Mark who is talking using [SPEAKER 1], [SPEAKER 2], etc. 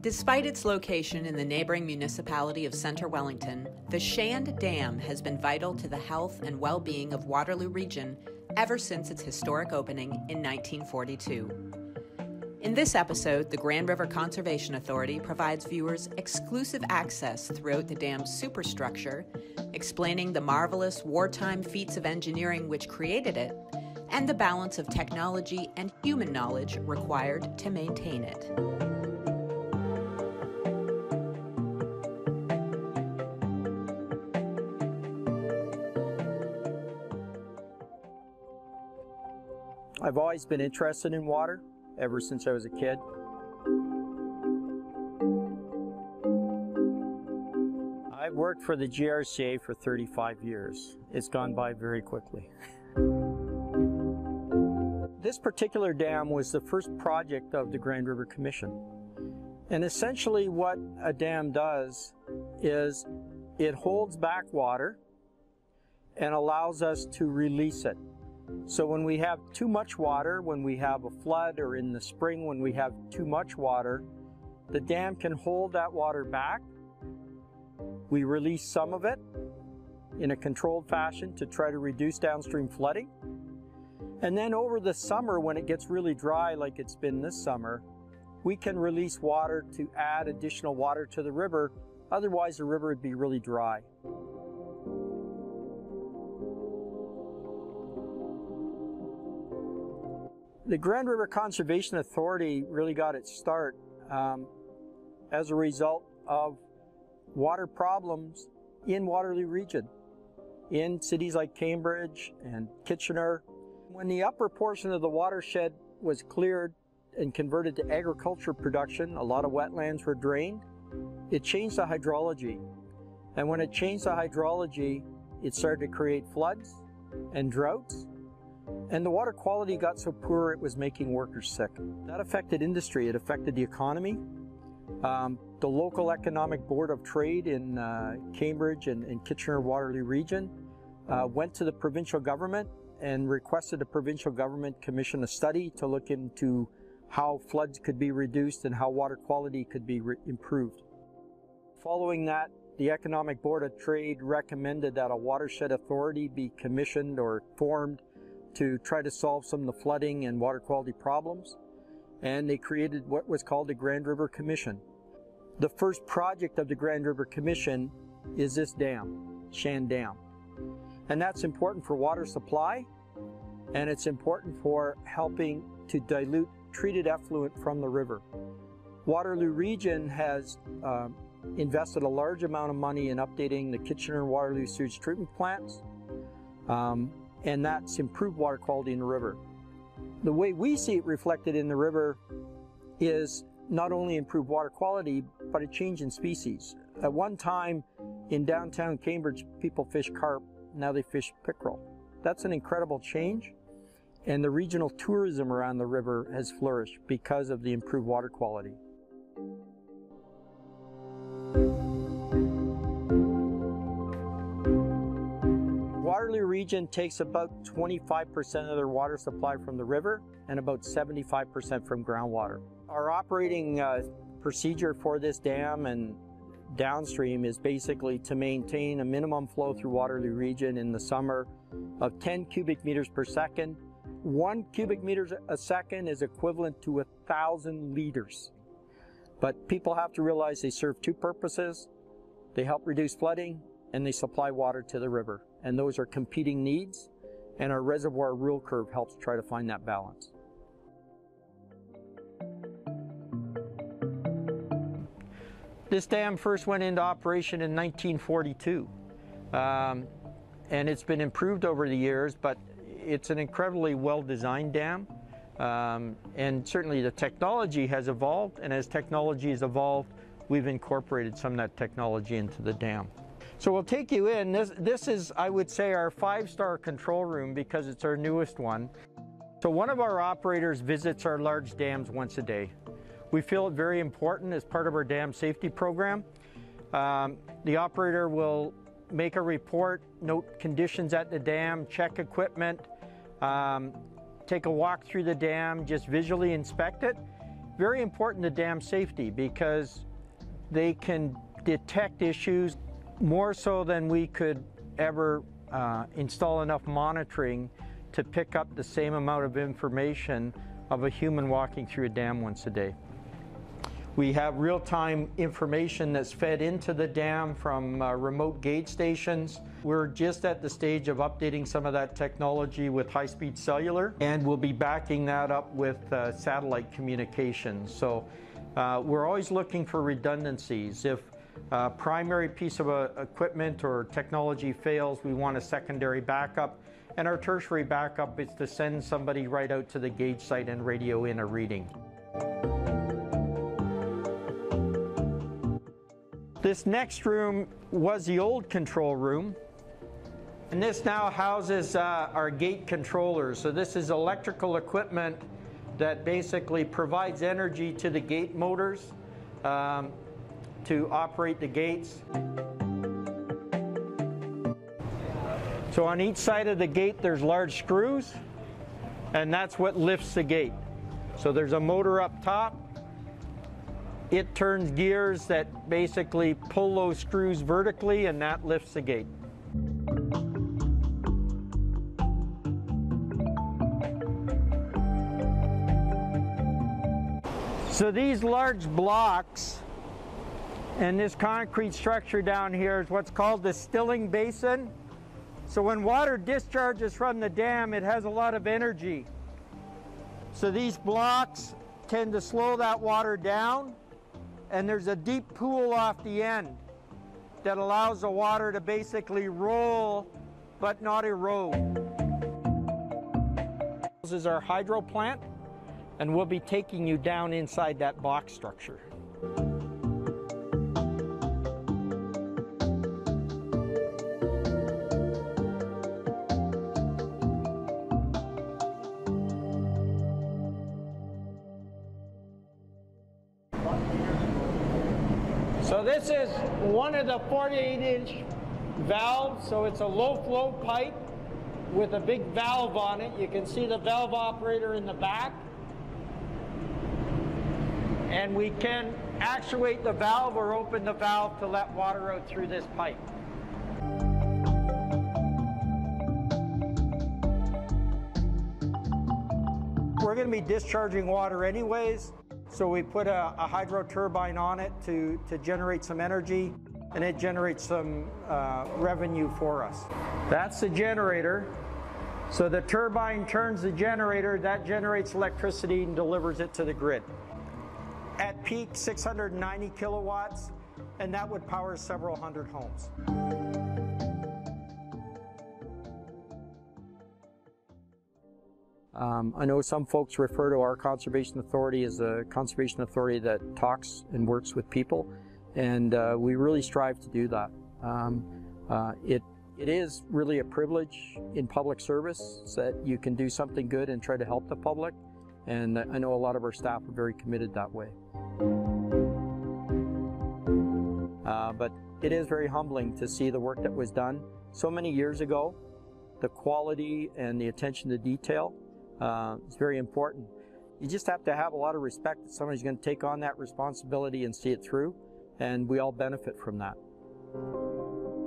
[SPEAKER 1] Despite its location in the neighbouring municipality of Centre Wellington, the Shand Dam has been vital to the health and well-being of Waterloo Region ever since its historic opening in 1942. In this episode, the Grand River Conservation Authority provides viewers exclusive access throughout the dam's superstructure, explaining the marvelous wartime feats of engineering which created it, and the balance of technology and human knowledge required to maintain it.
[SPEAKER 2] I've always been interested in water, ever since I was a kid. I've worked for the GRCA for 35 years. It's gone by very quickly. This particular dam was the first project of the Grand River Commission. And essentially what a dam does is it holds back water and allows us to release it. So when we have too much water, when we have a flood, or in the spring when we have too much water, the dam can hold that water back. We release some of it in a controlled fashion to try to reduce downstream flooding. And then over the summer, when it gets really dry like it's been this summer, we can release water to add additional water to the river. Otherwise the river would be really dry. The Grand River Conservation Authority really got its start as a result of water problems in Waterloo Region, in cities like Cambridge and Kitchener. When the upper portion of the watershed was cleared and converted to agriculture production, a lot of wetlands were drained. It changed the hydrology. And when it changed the hydrology, it started to create floods and droughts. And the water quality got so poor it was making workers sick. That affected industry, it affected the economy. The local Economic Board of Trade in Cambridge and Kitchener-Waterloo Region went to the provincial government and requested the provincial government commission a study to look into how floods could be reduced and how water quality could be improved. Following that, the Economic Board of Trade recommended that a watershed authority be commissioned or formed to try to solve some of the flooding and water quality problems, and they created what was called the Grand River Commission. The first project of the Grand River Commission is this dam, Shand Dam. And that's important for water supply, and it's important for helping to dilute treated effluent from the river. Waterloo Region has invested a large amount of money in updating the Kitchener-Waterloo sewage treatment plants, and that's improved water quality in the river. The way we see it reflected in the river is not only improved water quality, but a change in species. At one time in downtown Cambridge, people fished carp, now they fish pickerel. That's an incredible change, and the regional tourism around the river has flourished because of the improved water quality. Waterloo Region takes about 25% of their water supply from the river and about 75% from groundwater. Our operating procedure for this dam and downstream is basically to maintain a minimum flow through Waterloo Region in the summer of 10 cubic meters per second. 1 cubic meter a second is equivalent to 1,000 liters. But people have to realize they serve two purposes. They help reduce flooding and they supply water to the river. And those are competing needs, and our reservoir rule curve helps try to find that balance. This dam first went into operation in 1942, and it's been improved over the years, but it's an incredibly well-designed dam, and certainly the technology has evolved, and as technology has evolved, we've incorporated some of that technology into the dam. So we'll take you in. This is, I would say, our 5-star control room because it's our newest one. So one of our operators visits our large dams once a day. We feel it very important as part of our dam safety program. The operator will make a report, note conditions at the dam, check equipment, take a walk through the dam, just visually inspect it. very important to dam safety because they can detect issues more so than we could ever install enough monitoring to pick up the same amount of information of a human walking through a dam once a day. We have real-time information that's fed into the dam from remote gauge stations. We're just at the stage of updating some of that technology with high-speed cellular, and we'll be backing that up with satellite communications. So we're always looking for redundancies. If a primary piece of equipment or technology fails, we want a secondary backup. And our tertiary backup is to send somebody right out to the gauge site and radio in a reading. This next room was the old control room, and this now houses our gate controllers. So this is electrical equipment that basically provides energy to the gate motors to operate the gates. So on each side of the gate there's large screws, and that's what lifts the gate. So there's a motor up top. It turns gears that basically pull those screws vertically, and that lifts the gate. So these large blocks and this concrete structure down here is what's called the stilling basin. So when water discharges from the dam, it has a lot of energy. So these blocks tend to slow that water down, and there's a deep pool off the end that allows the water to basically roll but not erode. This is our hydro plant, and we'll be taking you down inside that box structure. So this is one of the 48-inch valves, so it's a low-flow pipe with a big valve on it. You can see the valve operator in the back. And we can actuate the valve or open the valve to let water out through this pipe. We're going to be discharging water anyways. So we put a hydro turbine on it to generate some energy, and it generates some revenue for us. That's the generator. So the turbine turns the generator, that generates electricity and delivers it to the grid. At peak, 690 kilowatts, and that would power several hundred homes. I know some folks refer to our conservation authority as a conservation authority that talks and works with people, and we really strive to do that. It is really a privilege in public service that you can do something good and try to help the public, and I know a lot of our staff are very committed that way. But it is very humbling to see the work that was done so many years ago. The quality and the attention to detail is very important. You just have to have a lot of respect that somebody's going to take on that responsibility and see it through, and we all benefit from that.